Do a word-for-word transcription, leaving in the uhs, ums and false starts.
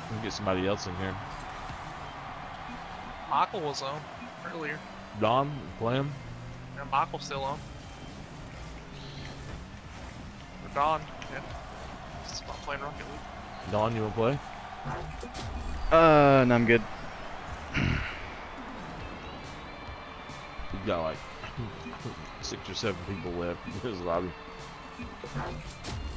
We'll get somebody else in here. Michael was on earlier. Don, play him. And Michael's still on. Or Don, yeah. He's not playing Rocket League. Don, you wanna play? Uh, no, I'm good. We've got like six or seven people left in this lobby.